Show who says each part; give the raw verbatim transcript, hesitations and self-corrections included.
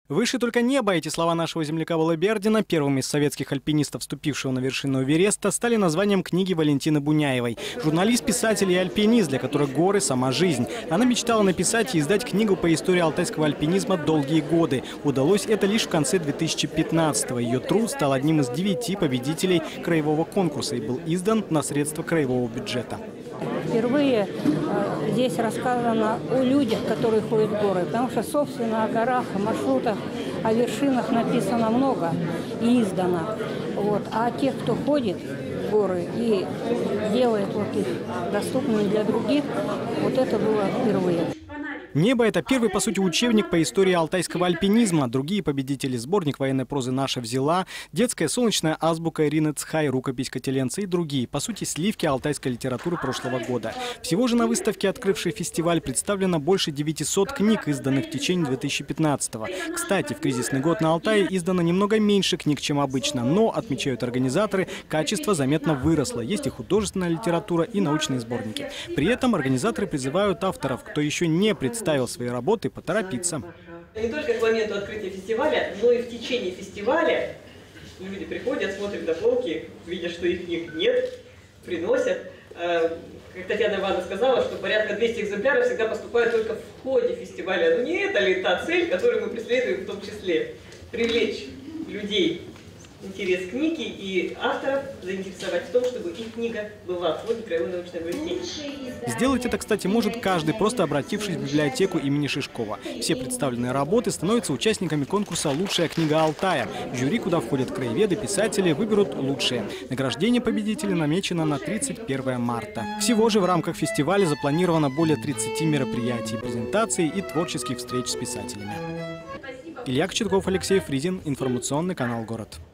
Speaker 1: Выше только небо. Эти слова нашего земляка Волобердина, первым из советских альпинистов, вступившего на вершину Эвереста, стали названием книги Валентины Буняевой. Журналист, писатель и альпинист, для которых горы – сама жизнь. Она мечтала написать и издать книгу по истории алтайского альпинизма долгие годы. Удалось это лишь в конце две тысячи пятнадцатого. Ее труд стал одним из девяти победителей краевого конкурса и был издан на средства краевого бюджета.
Speaker 2: Впервые э, здесь рассказано о людях, которые ходят в горы, потому что, собственно, о горах, о маршрутах, о вершинах написано много и издано. Вот. А тех, кто ходит в горы и делает вот их доступными для других, вот это было впервые.
Speaker 1: «Небо» – это первый, по сути, учебник по истории алтайского альпинизма. Другие победители – сборник военной прозы «Наша взяла», детская солнечная азбука Ирины Цхай, рукопись Котеленца и другие, по сути, сливки алтайской литературы прошлого года. Всего же на выставке, открывшей фестиваль, представлено больше девятисот книг, изданных в течение две тысячи пятнадцатого. Кстати, в кризисный год на Алтае издано немного меньше книг, чем обычно, но, отмечают организаторы, качество заметно выросло. Есть и художественная литература, и научные сборники. При этом организаторы призывают авторов, кто еще не представил ставил свои работы, поторопиться.
Speaker 3: Не только к моменту открытия фестиваля, но и в течение фестиваля люди приходят, смотрят на полки, видят, что их книг нет, приносят. Как Татьяна Ивановна сказала, что порядка двухсот экземпляров всегда поступают только в ходе фестиваля. Но не это ли та цель, которую мы преследуем в том числе? Привлечь людей интерес к книге и авторов заинтересовать в том, чтобы их книга была в фонде краевой научной библиотеки.
Speaker 1: Сделать это, кстати, может каждый, просто обратившись в библиотеку имени Шишкова. Все представленные работы становятся участниками конкурса «Лучшая книга Алтая». В жюри, куда входят краеведы, писатели, выберут лучшие. Награждение победителей намечено на тридцать первое марта. Всего же в рамках фестиваля запланировано более тридцати мероприятий, презентаций и творческих встреч с писателями. Илья Кочетков, Алексей Фризин, информационный канал «Город».